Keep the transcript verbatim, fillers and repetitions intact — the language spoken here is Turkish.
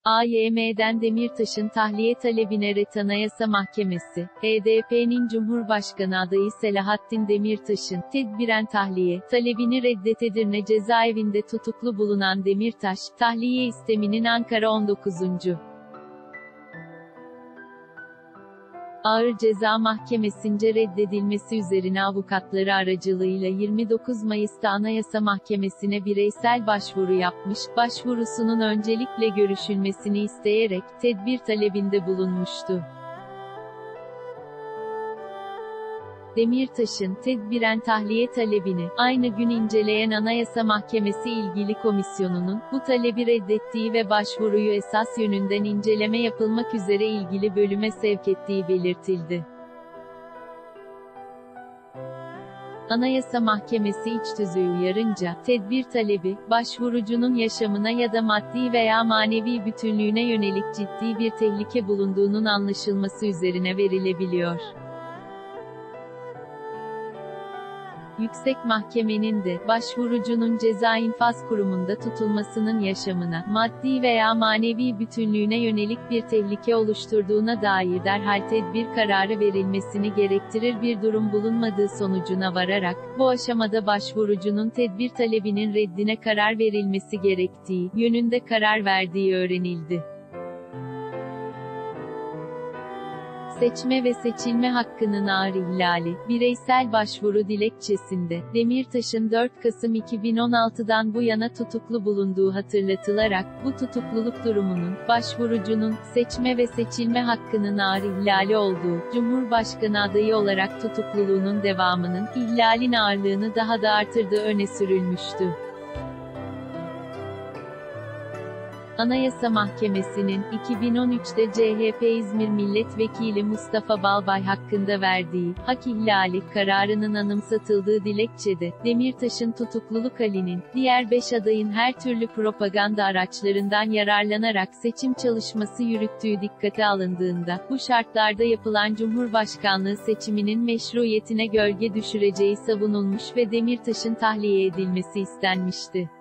A Y M'den Demirtaş'ın tahliye talebine Ret Anayasa Mahkemesi, H D P'nin Cumhurbaşkanı adayı Selahattin Demirtaş'ın, tedbiren tahliye, talebini reddet Edirne cezaevinde tutuklu bulunan Demirtaş, tahliye isteminin Ankara on dokuzuncu Ağır Ceza Mahkemesi'nce reddedilmesi üzerine avukatları aracılığıyla yirmi dokuz Mayıs'ta Anayasa Mahkemesi'ne bireysel başvuru yapmış, başvurusunun öncelikle görüşülmesini isteyerek, tedbir talebinde bulunmuştu. Demirtaş'ın, tedbiren tahliye talebini, aynı gün inceleyen Anayasa Mahkemesi İlgili Komisyonu'nun, bu talebi reddettiği ve başvuruyu esas yönünden inceleme yapılmak üzere ilgili bölüme sevk ettiği belirtildi. Anayasa Mahkemesi içtüzüğü uyarınca, tedbir talebi, başvurucunun yaşamına ya da maddi veya manevi bütünlüğüne yönelik ciddi bir tehlike bulunduğunun anlaşılması üzerine verilebiliyor. Yüksek Mahkemenin de, başvurucunun ceza infaz kurumunda tutulmasının yaşamına, maddi veya manevi bütünlüğüne yönelik bir tehlike oluşturduğuna dair derhal tedbir kararı verilmesini gerektirir bir durum bulunmadığı sonucuna vararak, bu aşamada başvurucunun tedbir talebinin reddine karar verilmesi gerektiği yönünde karar verdiği öğrenildi. Seçme ve seçilme hakkının ağır ihlali, bireysel başvuru dilekçesinde, Demirtaş'ın dört Kasım iki bin on altıdan bu yana tutuklu bulunduğu hatırlatılarak, bu tutukluluk durumunun, başvurucunun, seçme ve seçilme hakkının ağır ihlali olduğu, Cumhurbaşkanı adayı olarak tutukluluğunun devamının, ihlalin ağırlığını daha da artırdığı öne sürülmüştü. Anayasa Mahkemesi'nin, iki bin on üçte C H P İzmir Milletvekili Mustafa Balbay hakkında verdiği, hak ihlali kararının anımsatıldığı dilekçede, Demirtaş'ın tutukluluk halinin, diğer beş adayın her türlü propaganda araçlarından yararlanarak seçim çalışması yürüttüğü dikkate alındığında, bu şartlarda yapılan Cumhurbaşkanlığı seçiminin meşruiyetine gölge düşüreceği savunulmuş ve Demirtaş'ın tahliye edilmesi istenmişti.